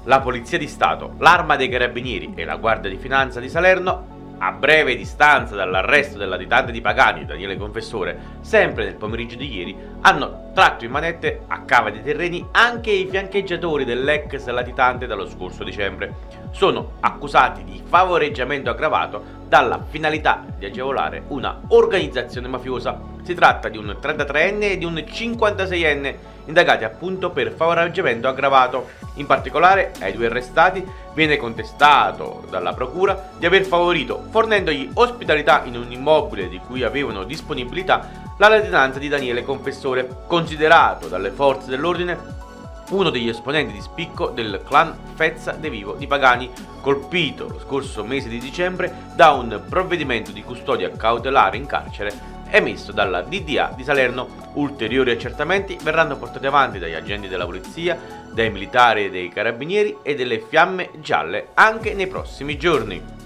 La Polizia di Stato, l'Arma dei Carabinieri e la Guardia di Finanza di Salerno, a breve distanza dall'arresto del latitante di Pagani, Daniele Confessore, sempre nel pomeriggio di ieri, hanno tratto in manette a cava dei terreni anche i fiancheggiatori dell'ex latitante dallo scorso dicembre. Sono accusati di favoreggiamento aggravato dalla finalità di agevolare una organizzazione mafiosa. Si tratta di un 33enne e di un 56enne, indagati appunto per favoreggiamento aggravato. In particolare ai due arrestati viene contestato dalla procura di aver favorito, fornendogli ospitalità in un immobile di cui avevano disponibilità, la latitanza di Daniele Confessore, considerato dalle forze dell'ordine uno degli esponenti di spicco del clan Fezza De Vivo di Pagani, colpito lo scorso mese di dicembre da un provvedimento di custodia cautelare in carcere emesso dalla DDA di Salerno. Ulteriori accertamenti verranno portati avanti dagli agenti della polizia, dai militari e dei carabinieri e delle fiamme gialle anche nei prossimi giorni.